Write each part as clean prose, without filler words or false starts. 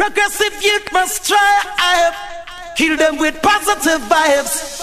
Progressive youth must strive, heal them with positive vibes.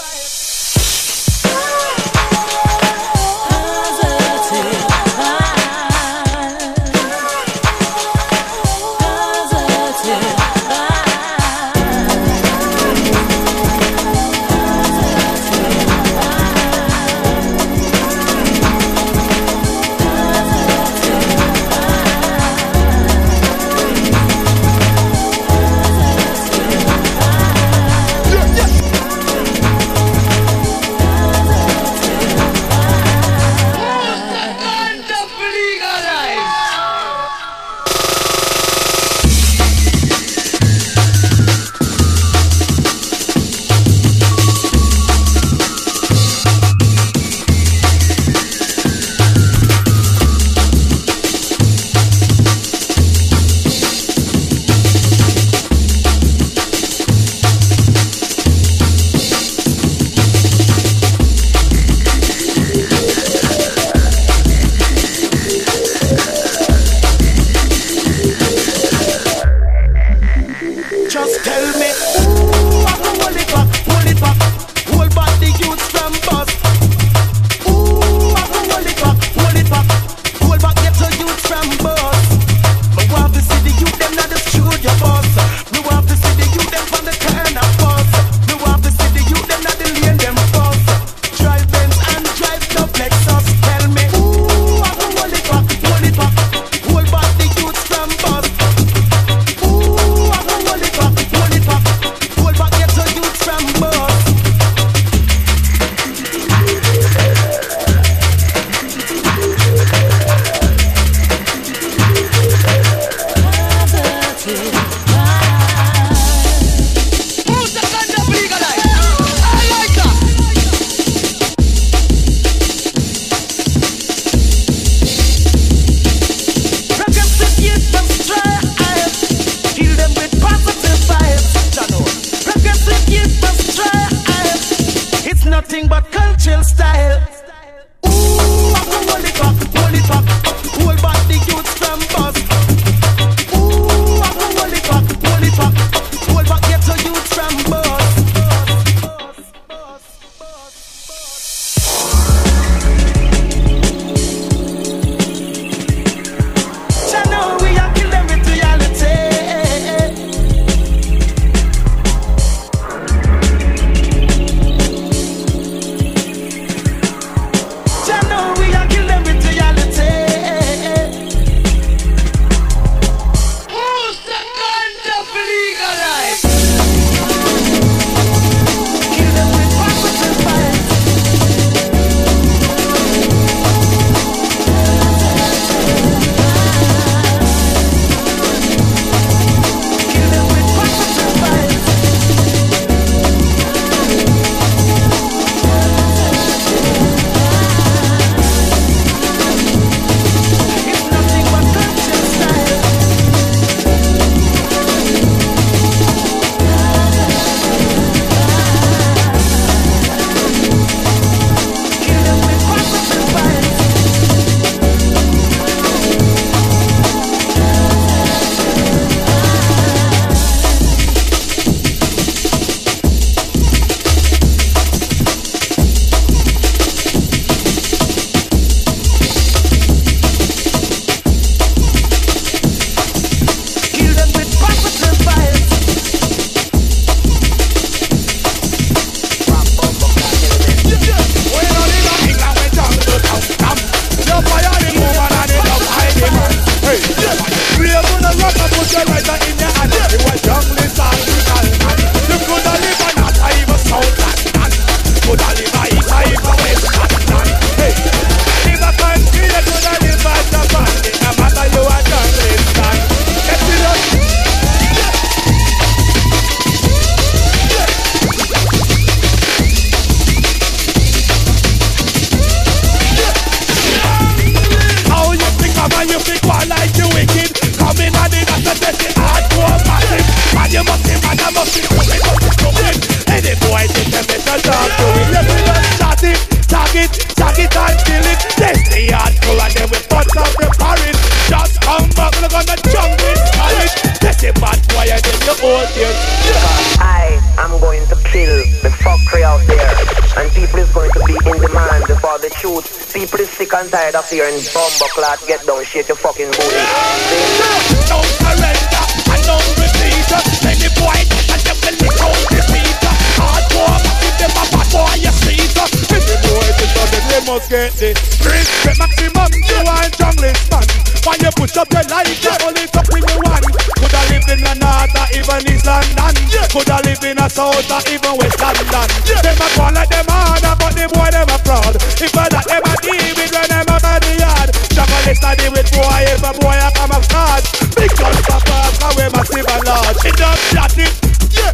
dead in your old years. I am going to kill the fuckery out there, and people is going to be in demand for the truth. People is sick and tired of hearing bumbleclot get down, shake your fucking booty. No surrender and no retreat. Any boy and them will lick out the feet. Hardcore, give them a bad boy you see. Any boy this on the they must get the respect maximum. You want junglist man. Why you push up your life? You only talk when you want. Coulda lived in the north or even East London. Coulda lived in the south or even West London. Them a call like them harder, but the boy them a proud. If I that them a deal with when them out of the yard. Junglist a deal with boy if a boy a come of card. Big guns pop up, cause we massive and large. It don't shot it, yeah.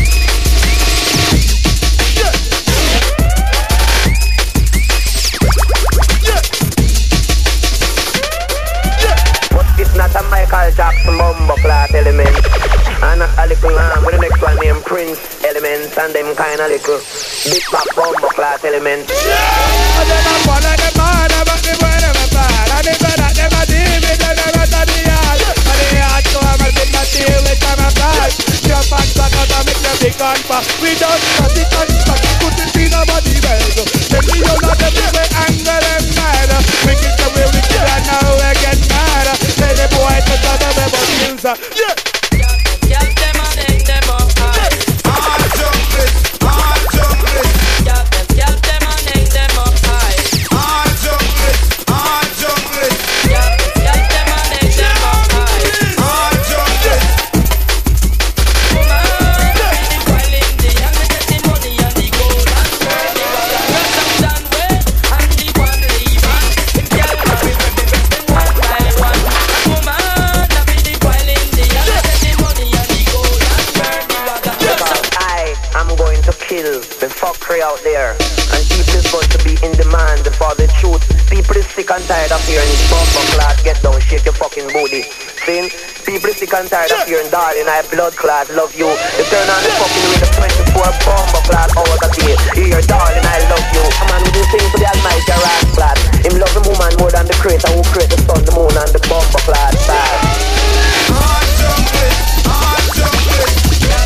It's not a Michael Jackson bumbleclot element, and a little with the next one named Prince elements, and them kind of little big back bumbleclot elements. And them a follow them harder, but the boy them a bad. And if that them a deal with them out of the yard. And the yard so I'm a bit not deal with them a bad. Jump and suck out and make them big and fat. We don't cut it and suck it, put it in nobody else. Then we all of them we anger them mad. We get the way we kill and now we get mad. Tell the boy to tell them about skills. Yeah. Girl, them a neck them up high. All junglist, all junglist. Girl, them a neck them up high. All junglist, all junglist. Girl, them a neck them up high. All junglist. Woman, the while in the young, getting money and the gold and girl, the water, girl, some done way and the one leaving. Girl, we represent one by one. Woman, the while in the young, getting money and the gold and girl, the water, girl, some. I am going to kill the fuckery out there, and people is going to be in demand for the truth. People is sick and tired of hearing bumbleclot get down, shake your fucking booty. See? People is sick and tired of hearing darling, I blood clot, love you. You turn on the fucking with the 24 bumbleclot hours a day. Hear darling, I love you. A man will sing to the almighty rat flat. Him love the woman more than the creator who created the sun, the moon, and the bumbleclot star. All junglist, all junglist.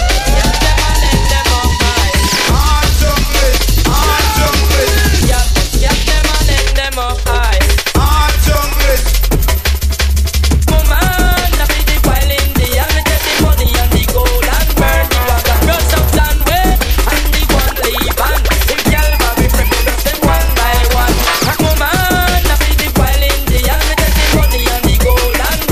All junglist, all junglist. Girl, them a neck them up high. All junglist. Woman, I be the while in the young, getting money and the gold and burn the water. Girl, some done way and the one leave and the girl we represent one by one. And woman, I be the while in the young, getting money and the gold and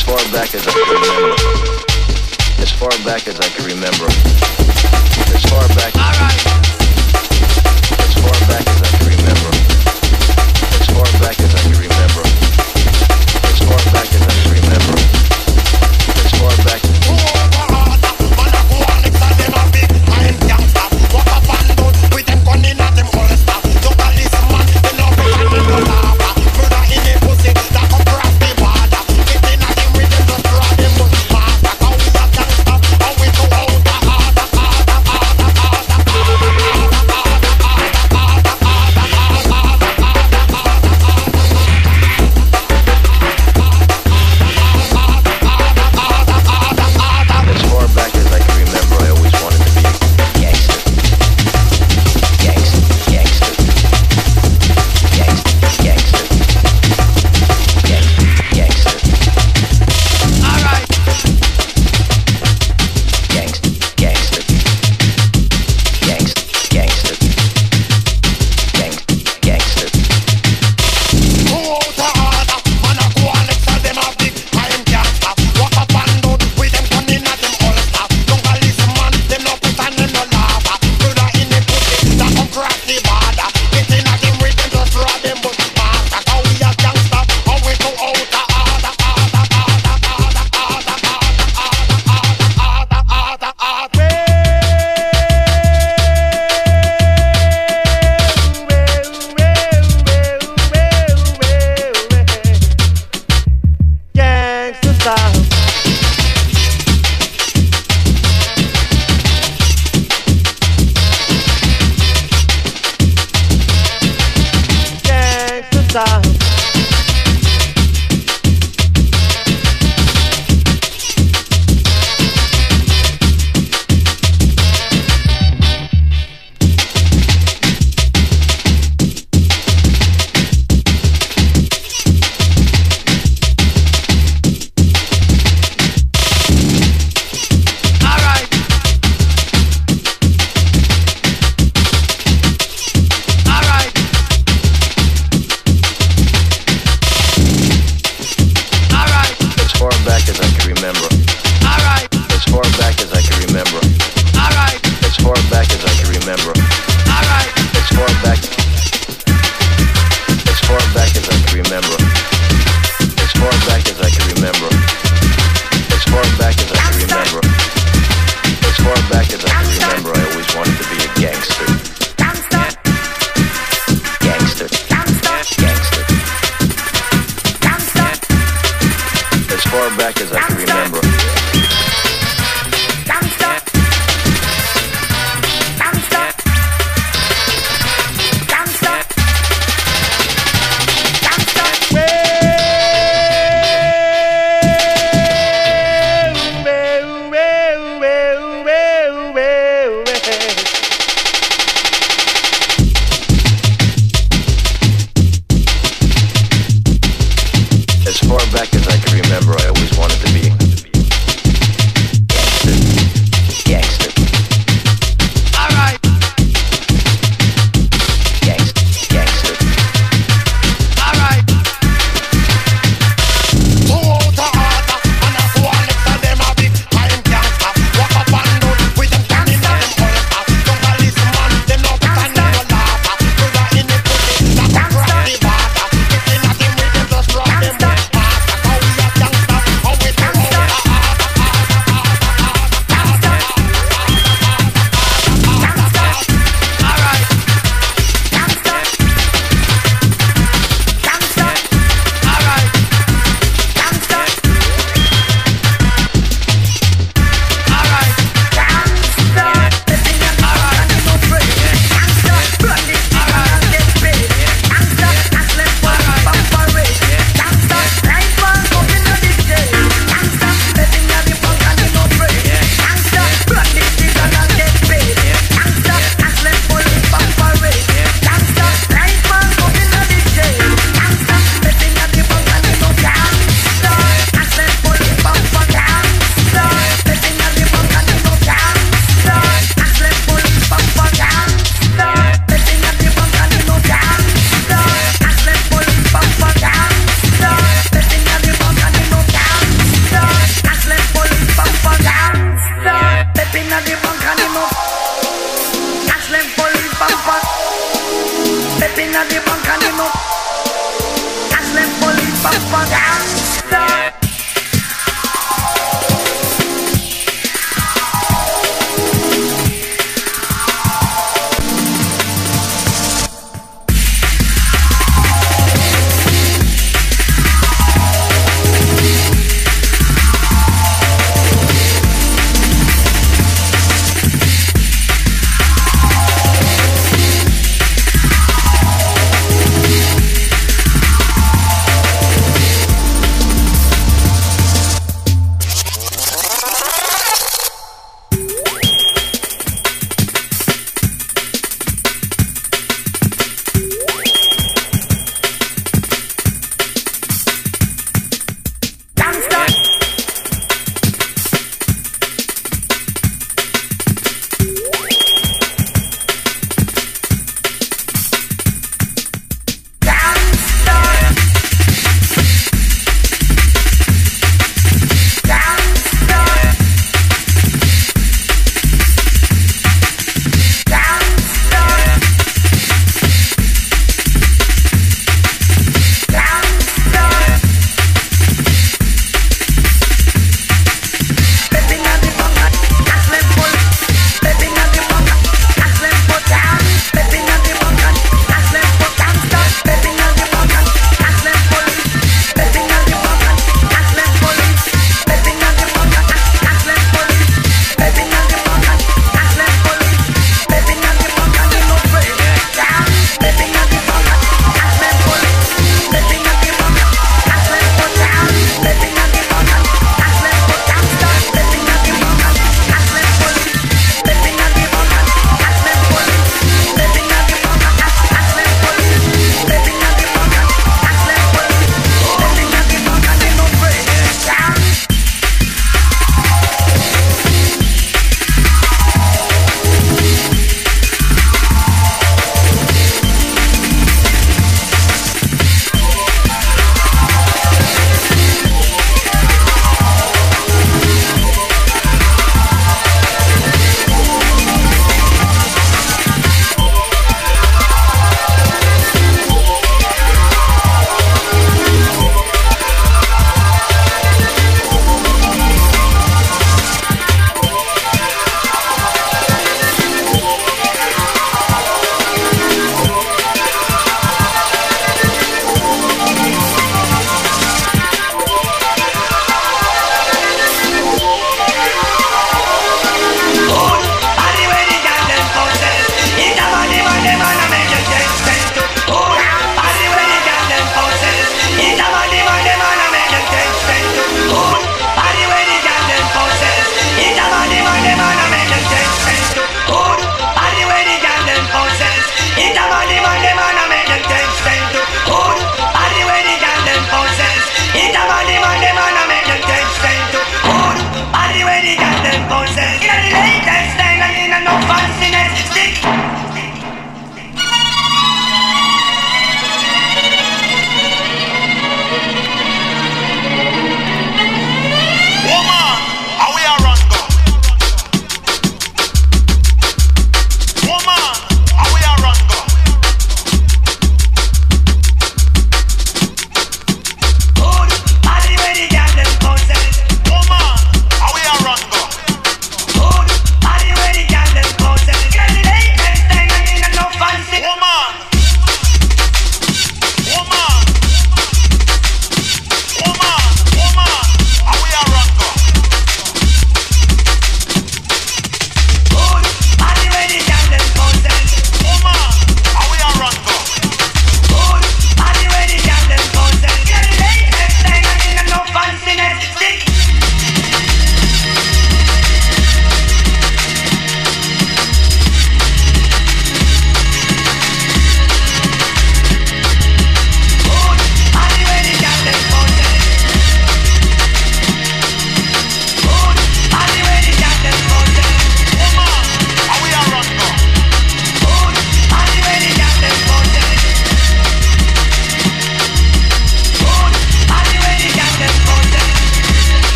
As far back as I can remember. As far back as I can remember. As far back. All right. As far back as I can remember. As far back as I can remember. As far back as I can remember. As far back.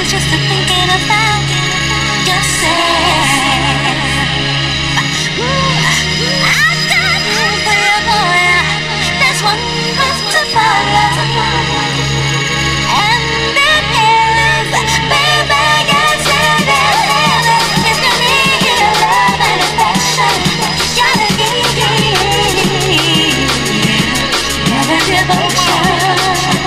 just thinking about yourself. I got for you, boy. There's one path to follow, and it is, baby, yes, it is. If you need love and affection, gotta give never devotion.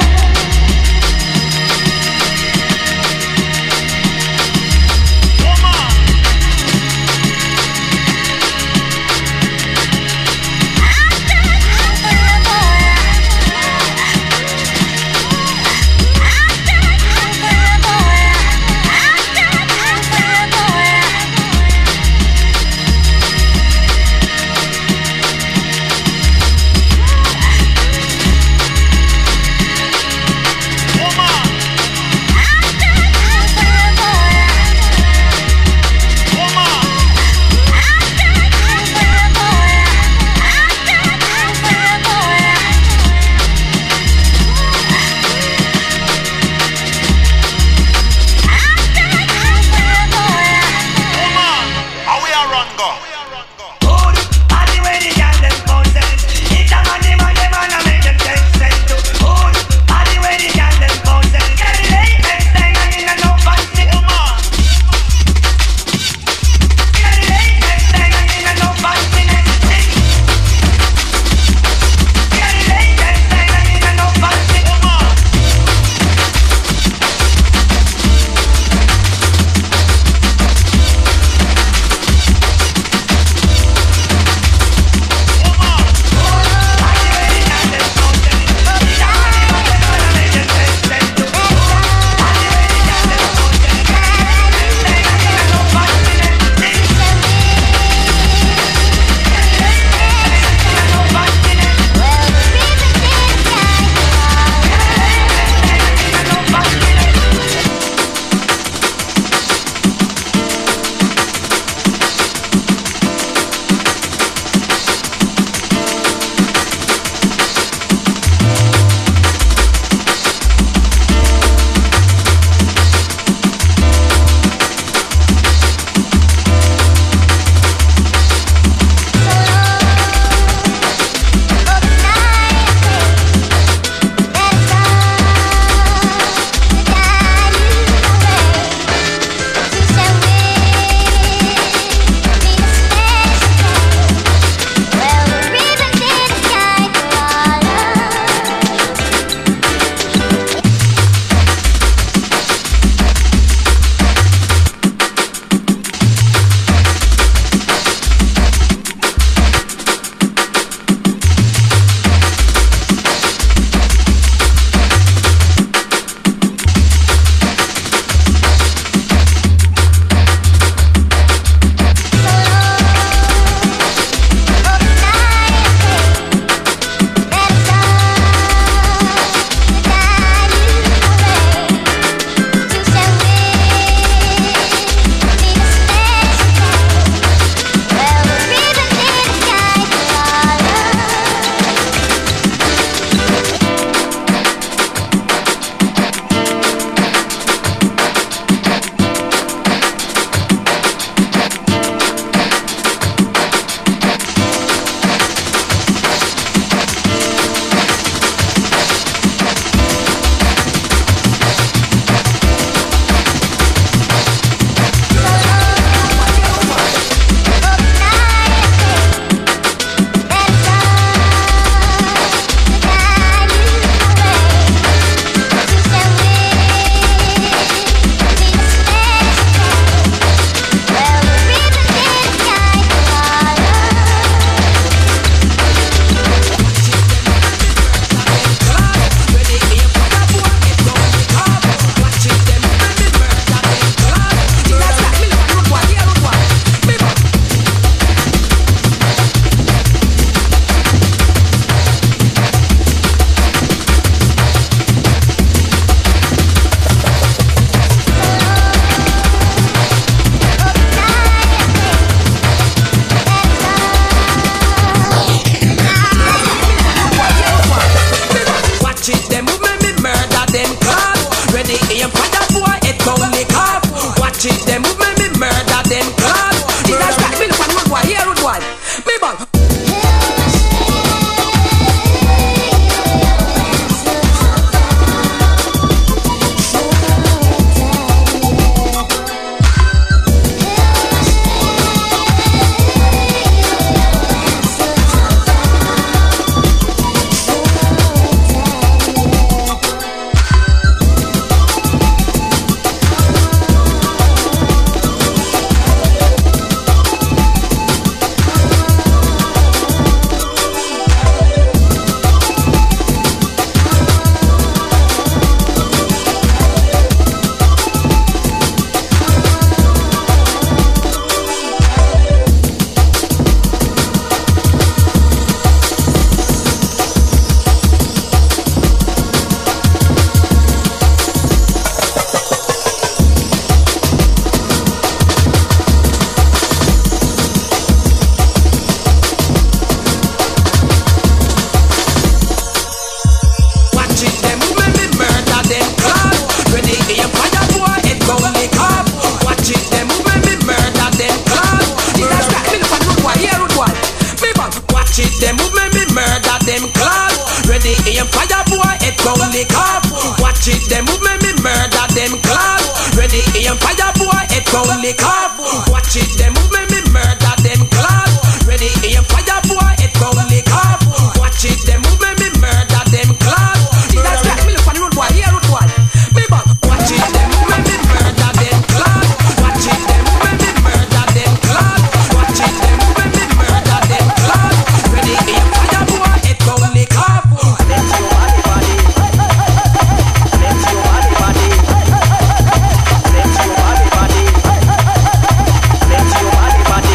lick off. Watch it, them move me murder them class. Ready aim fire boy, it gon' lick off. Watch it, them move me murder them class. Ready aim fire boy, it gon' lick off. Watch it, them move me murder them class. That's got me look on the road boy, here road boy. Me back, watch it, them move me murder them class. Watch it, them move me murder them class. Watch it, them move me murder them class. Ready aim fire boy, it gon' lick off. Let your body body. Let your body body. Let your body body. Let your body body.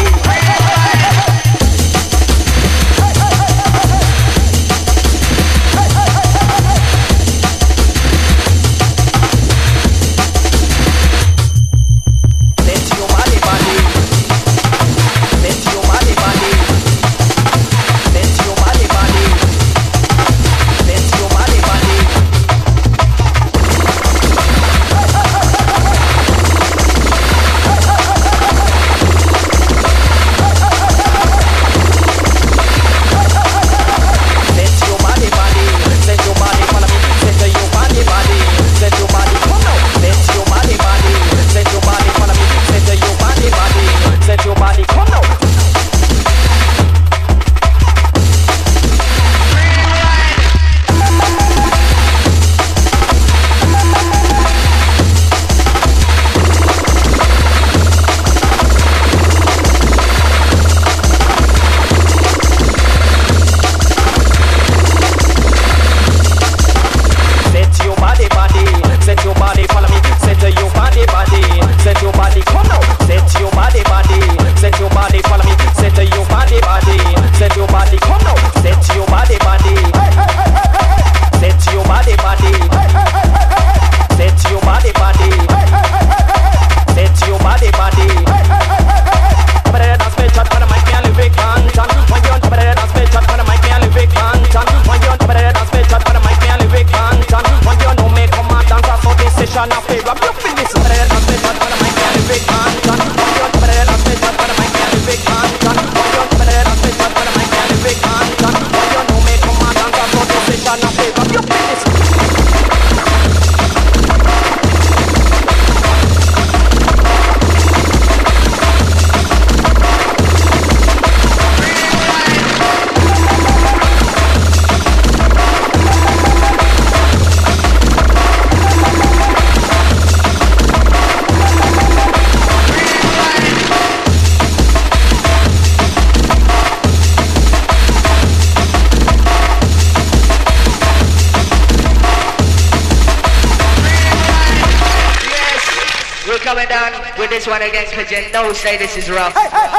With this one again, cause you know say this is rough.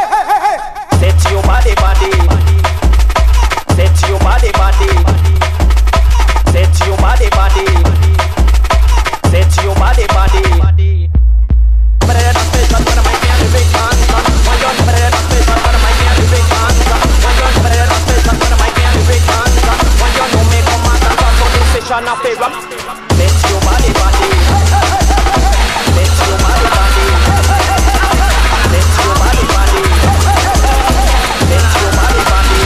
Set your body body. Set your body body. Set your body body. Set your body body. Set your body body. Let your body body. Let your body body. Let your body body.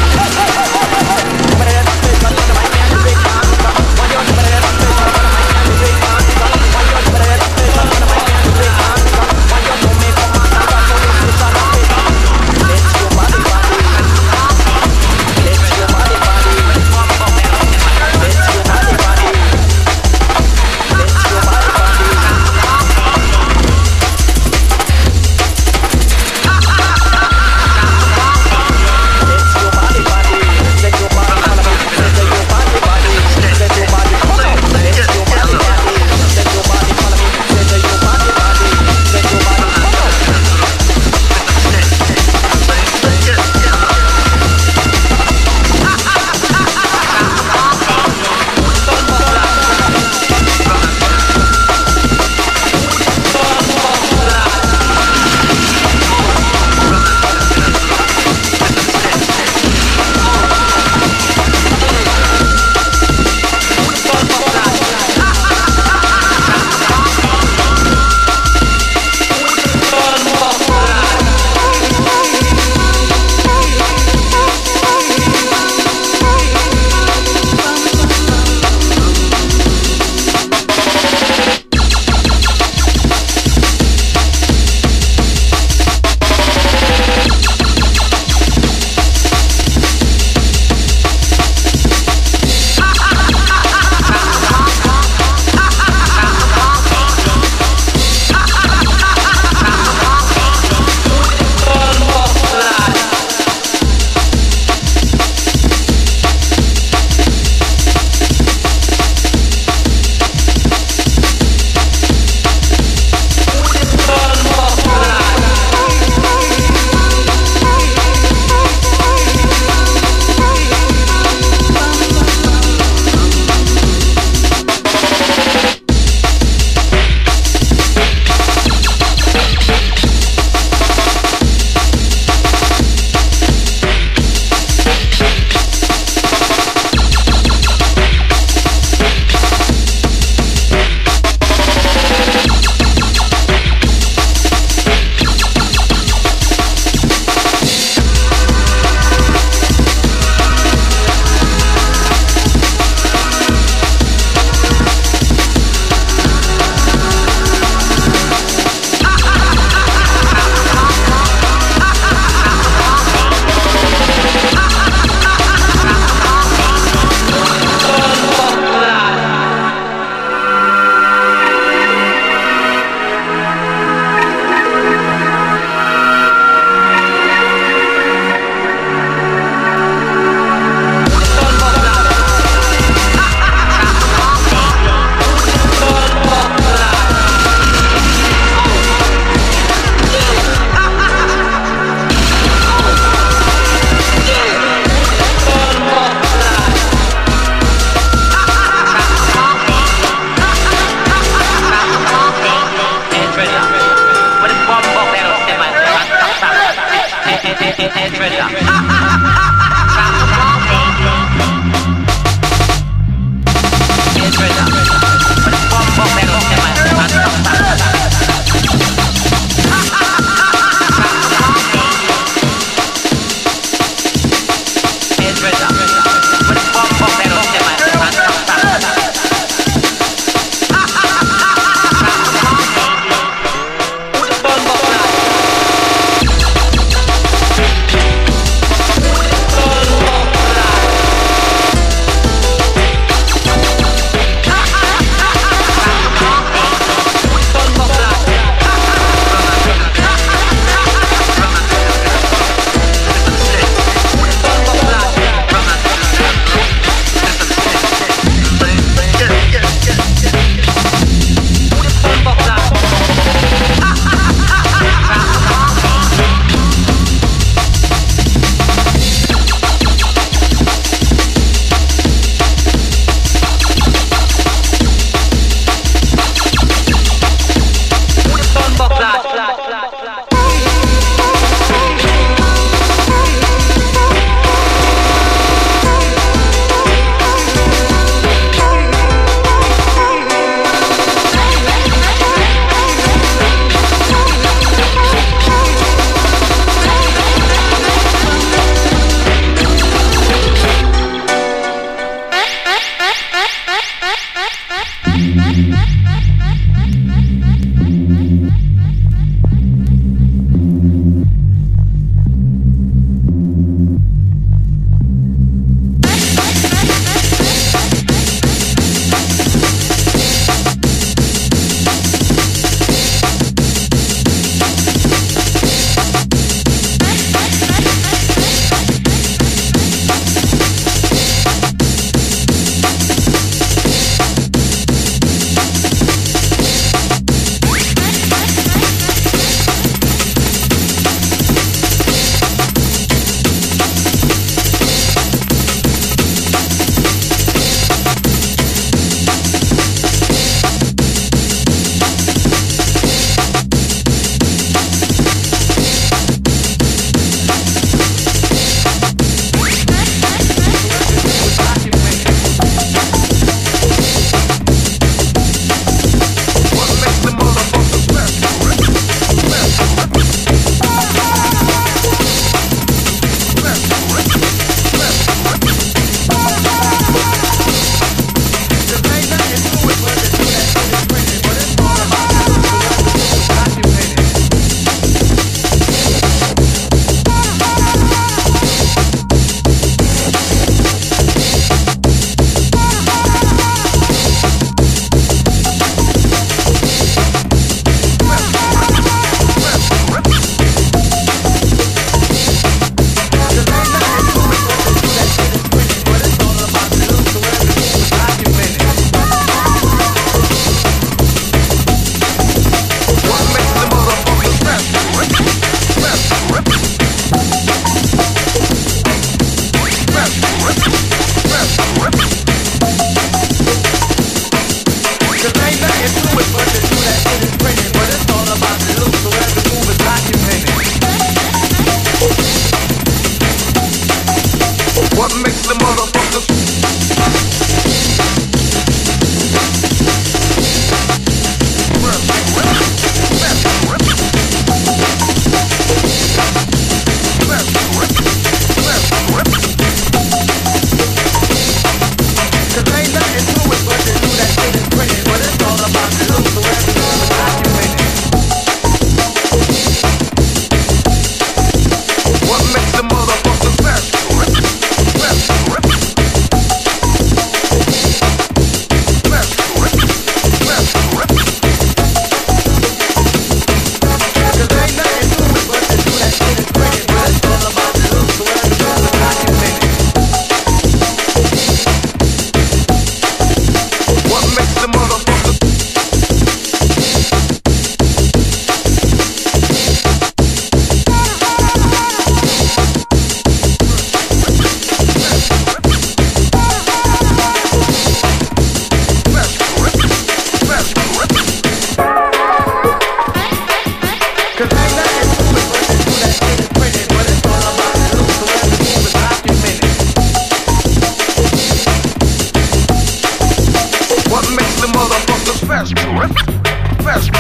motherfuckers fresh. Fresh.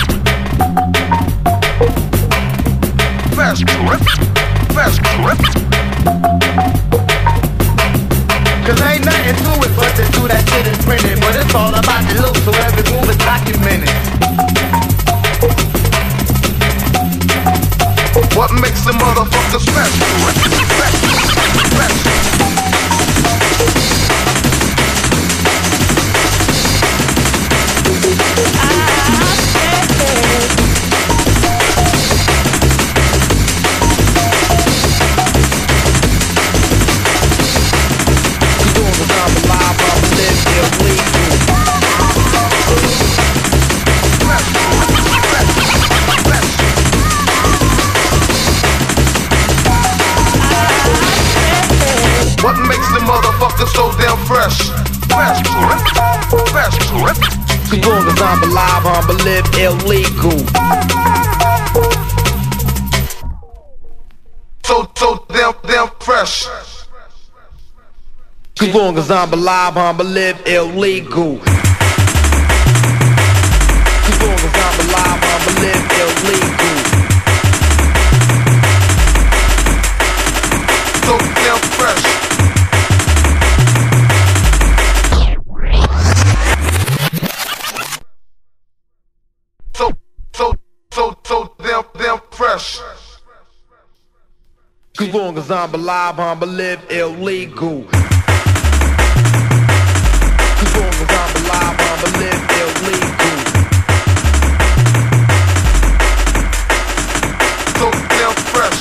Cause ain't nothing to it but to do that shit and print it. But it's all about the look, so every move is documented. What makes the motherfucker special? What makes the motherfucker so damn fresh? Fresh. Cause long as I'm alive, I'm live illegal. So damn fresh. Cause long as I'm alive, I'm live illegal. Cause long as I'm alive, I'm live illegal. So damn fresh. So damn fresh. Cause long as I'm alive, I'm live illegal. Cause long as I'm alive, I'm live illegal. So damn fresh.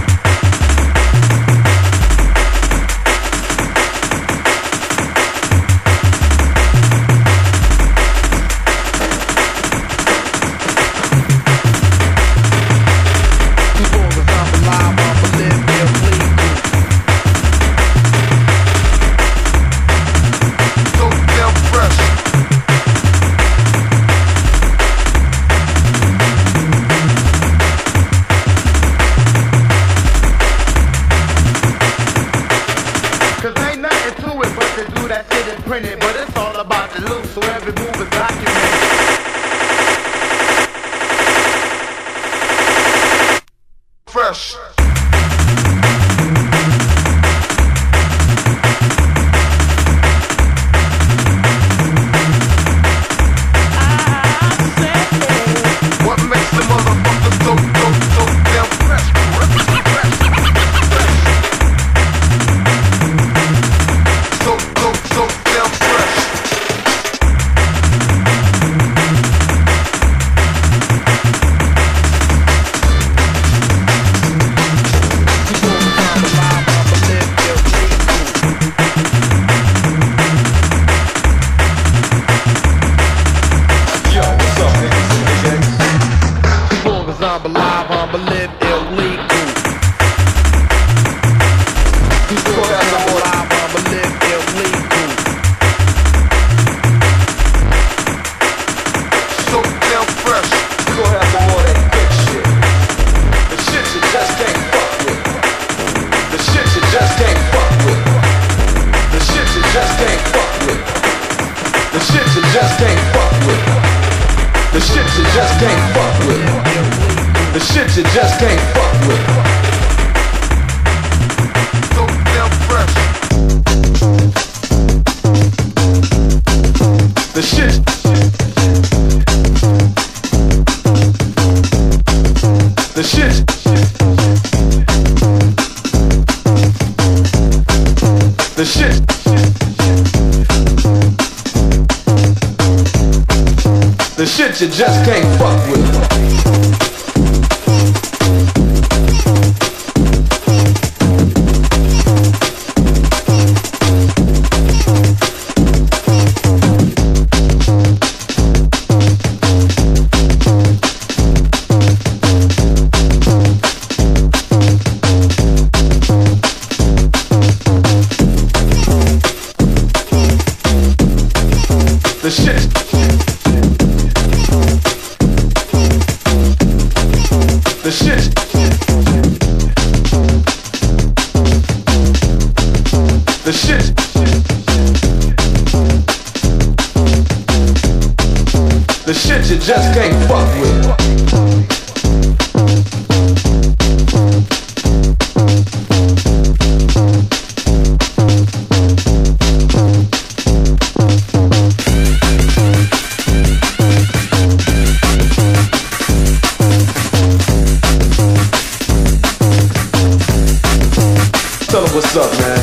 But it's all about the look, so every move is documented. Fresh. What makes the motherfucker so damn fresh? So damn fresh. The shit you just can't fuck with. So damn fresh. The shit. The shit. The shit. The shit you just can't fuck with. The shit. The shit. The shit. The shit you just can't fuck with. Tell them what's up, man.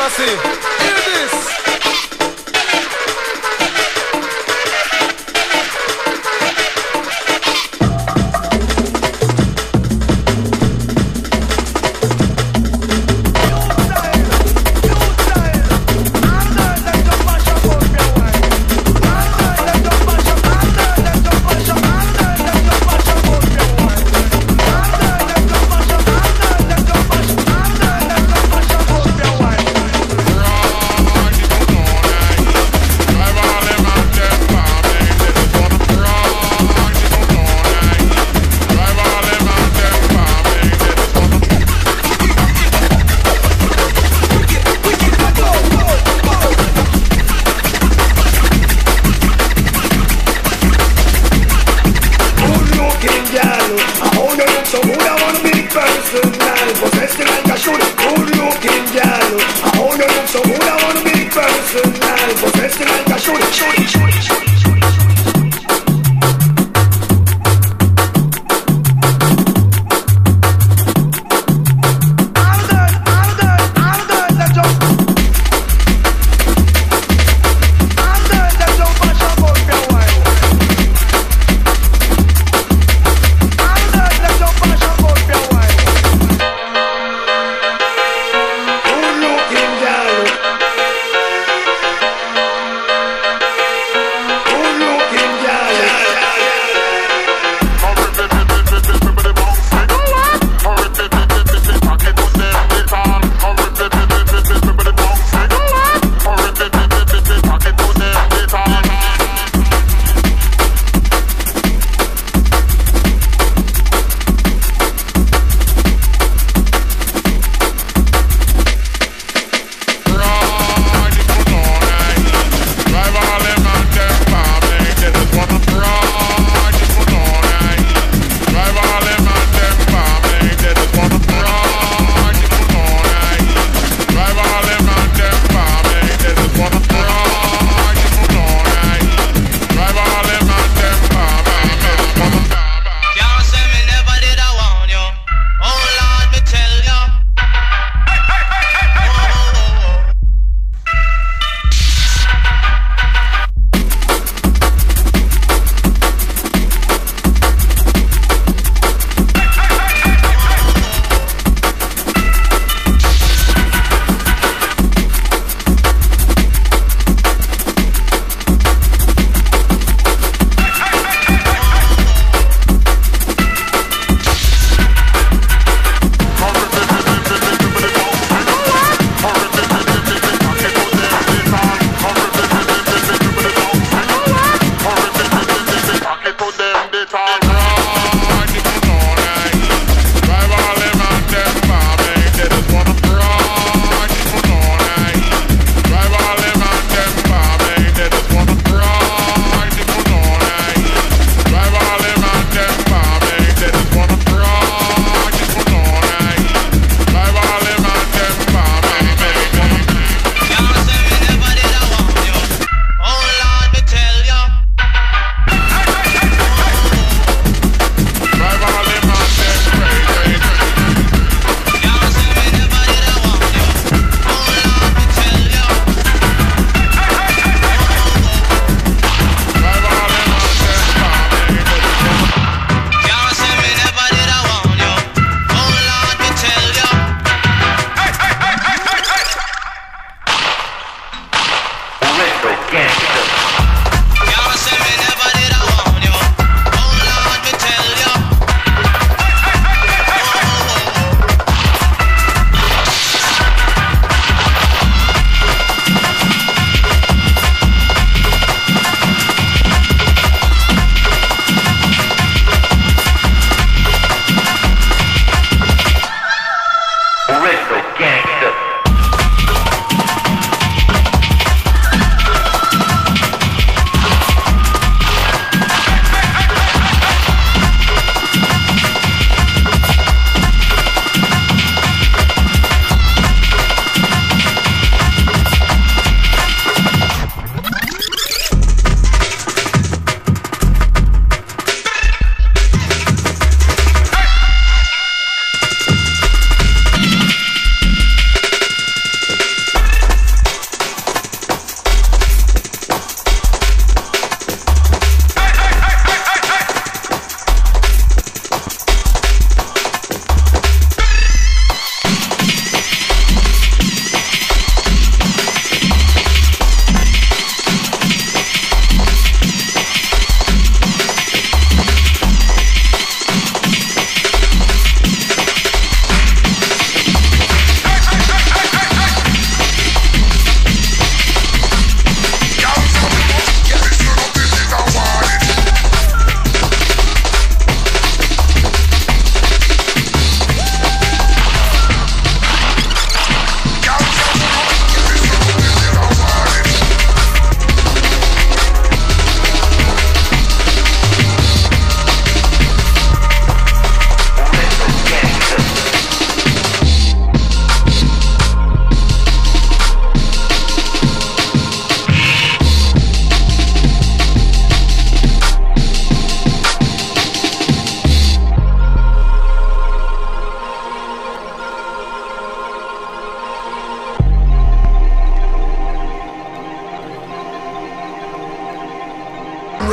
Mercy. Hear this.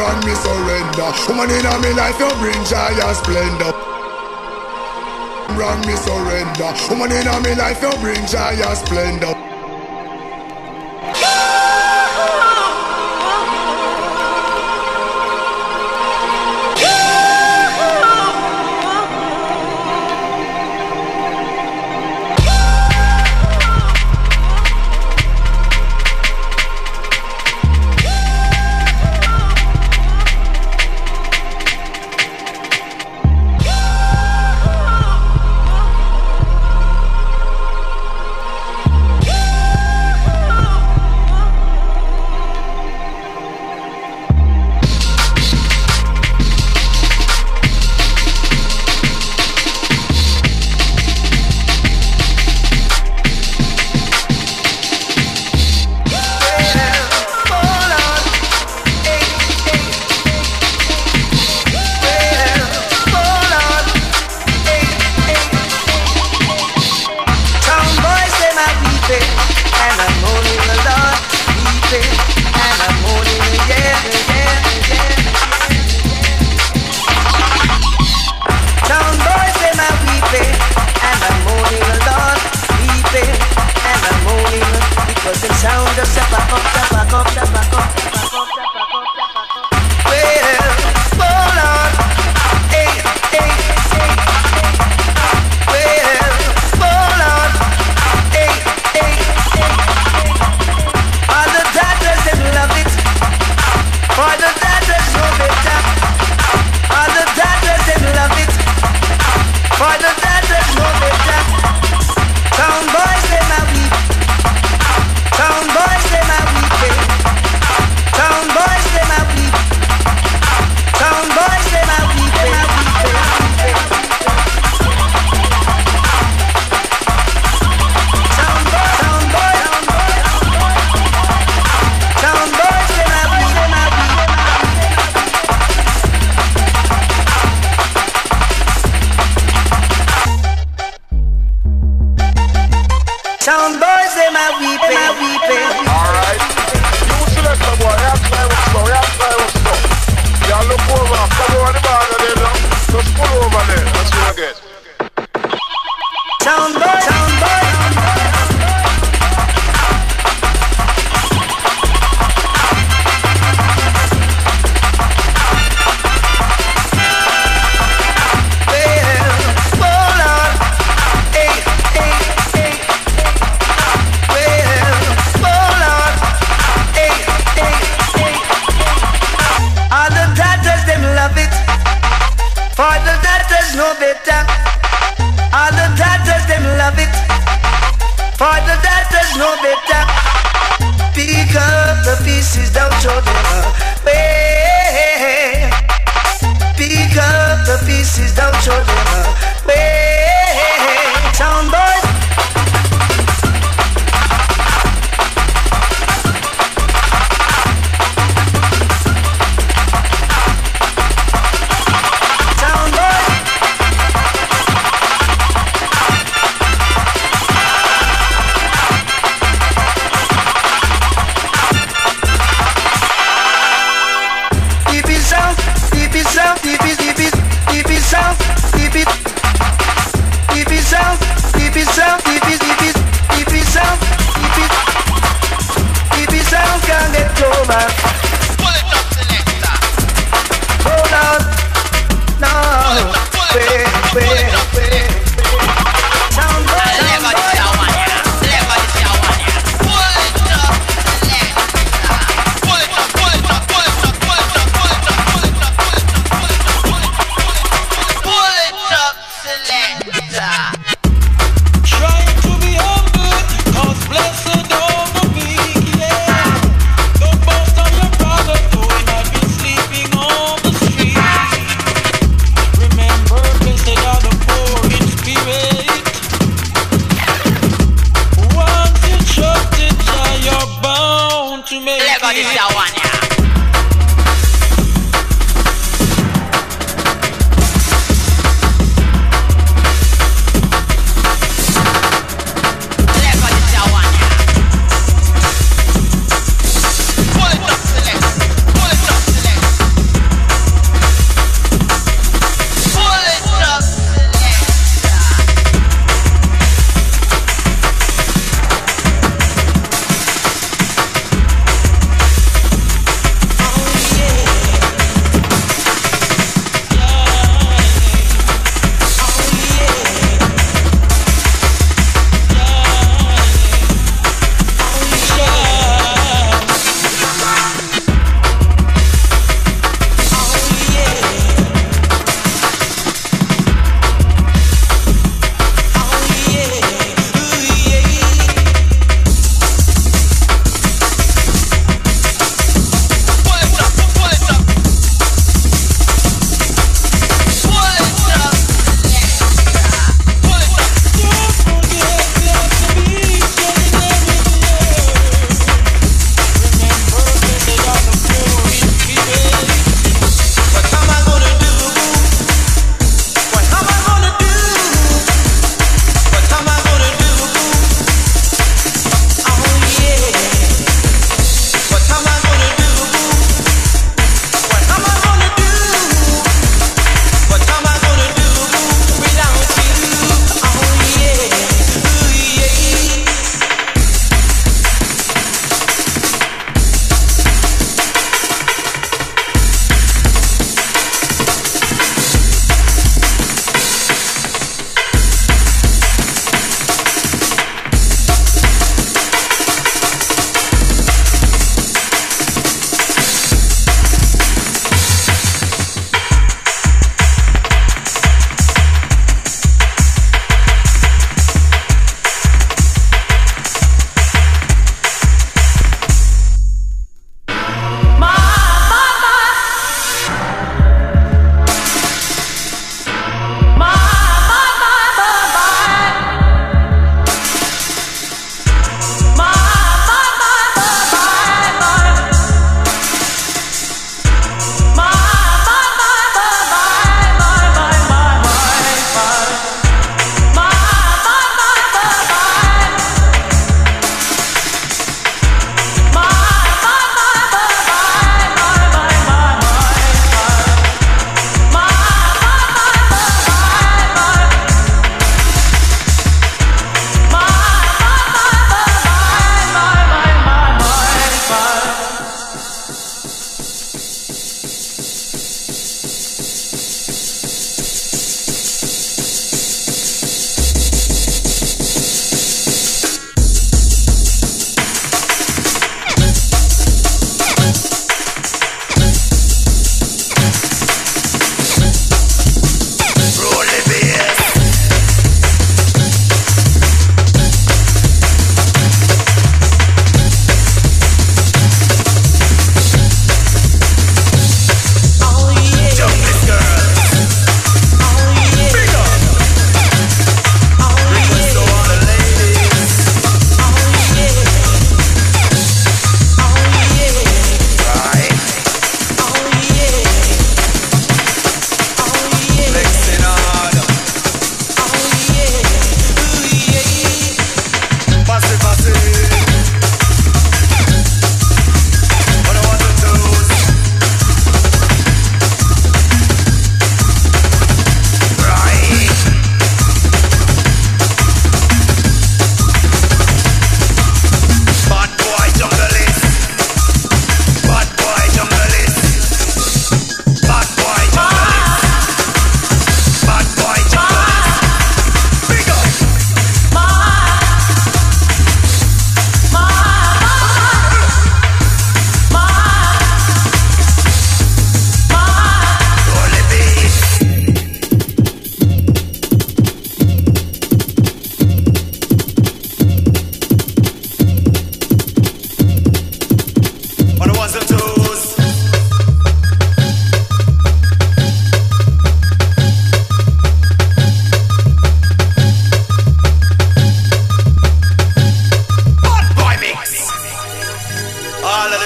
wrong, me surrender. Woman in me life, you bring joy and splendor. Wrong, me surrender. Woman in me life, you bring joy and splendor.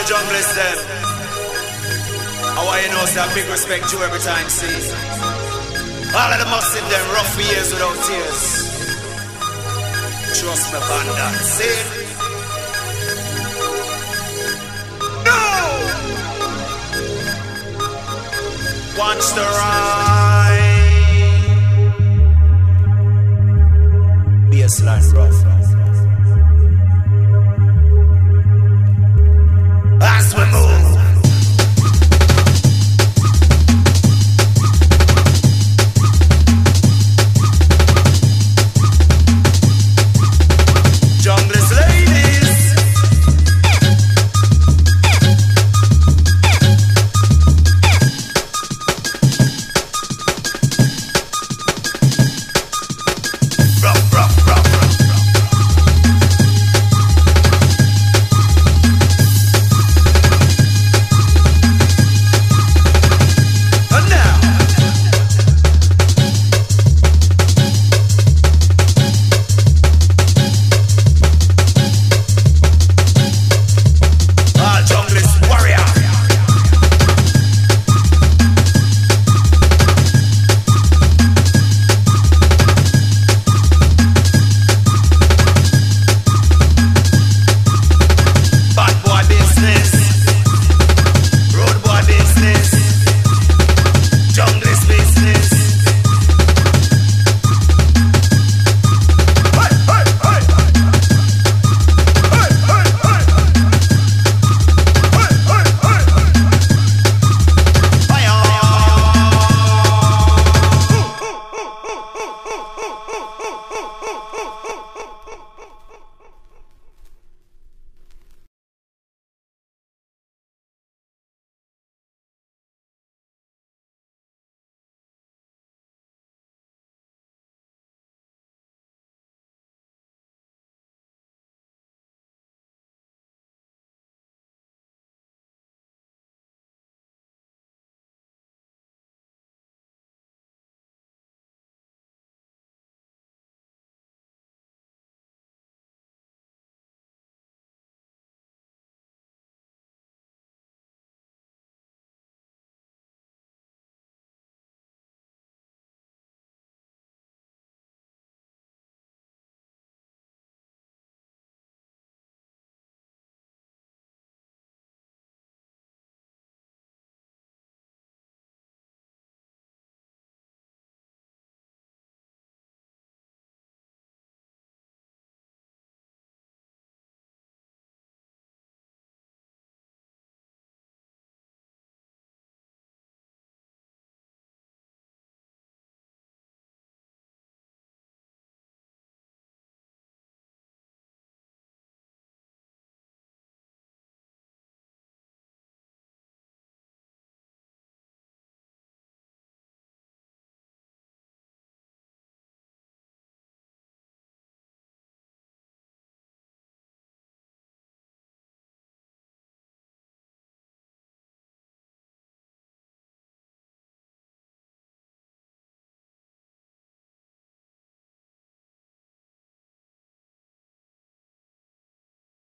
junglist them. I want you know, say a big respect to every time, see. All of the massive them rough for years without tears. Trust me, Bandit, see. No! Watch the ride. Baseline rough.